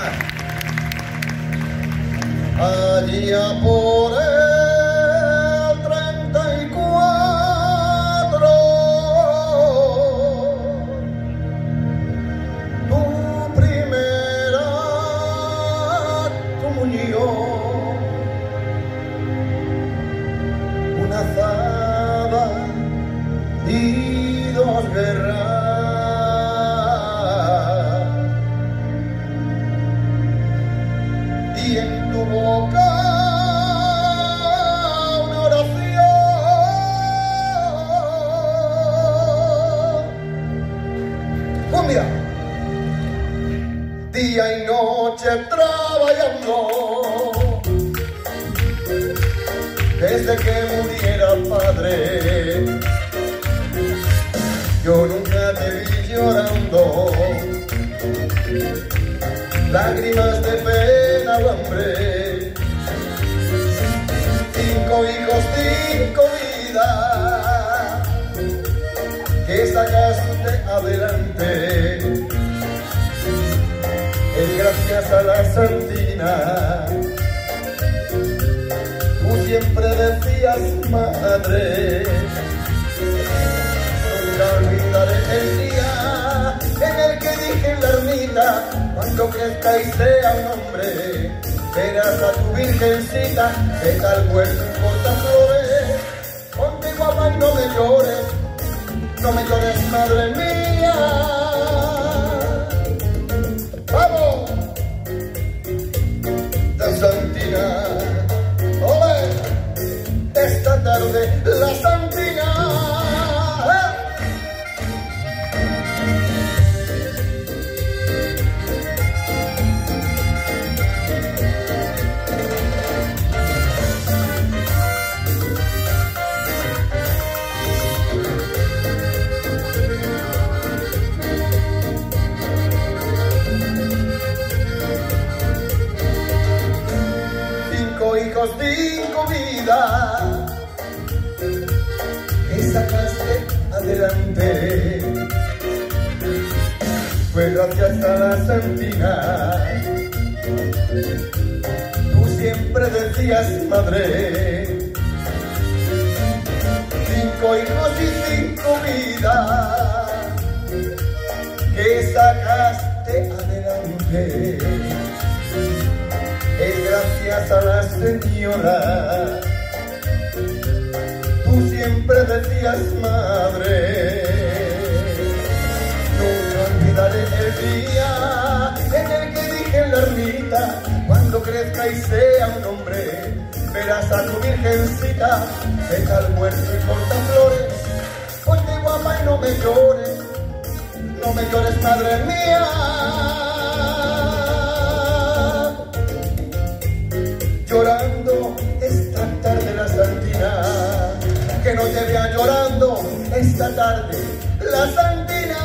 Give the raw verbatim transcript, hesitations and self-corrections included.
Allá por el treinta y cuatro, tu primera comunión, una azada y dos guerras, y en tu boca una oración. Un día, día y noche trabajando, desde que muriera el padre, yo nunca te vi llorando, lágrimas de pena o hambre. Cinco hijos, cinco vidas que sacaste adelante, es gracias a la Santina. Tú siempre decías madre, nunca olvidaré el día en el que dije en la ermita, cuando crezca y sea un hombre, verás a tu virgencita, que tal huerto importa flores, ponte guapa y no me llores, no me llores madre mía. ¡Vamos! La Santina, ¡ole! Esta tarde la Santina. Hijos, cinco vidas que sacaste adelante, fue gracias a la Santina. Tú siempre decías madre, cinco hijos y cinco vidas que sacaste adelante, es gracias a la señora. Tú siempre decías madre, nunca olvidaré el día en el que dije en la ermita, cuando crezca y sea un hombre, verás a tu virgencita, deja el muerto y corta flores, ponte guapa y no me llores, no me llores madre mía. Llorando esta tarde la Santina, que nos lleve a llorando esta tarde la Santina.